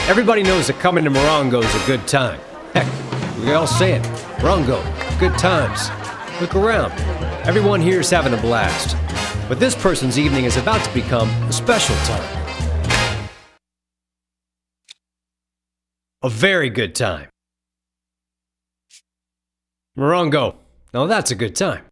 Everybody knows that coming to Morongo is a good time. Heck, we all say it. Morongo, good times. Look around. Everyone here is having a blast. But this person's evening is about to become a special time. A very good time. Morongo. Now that's a good time.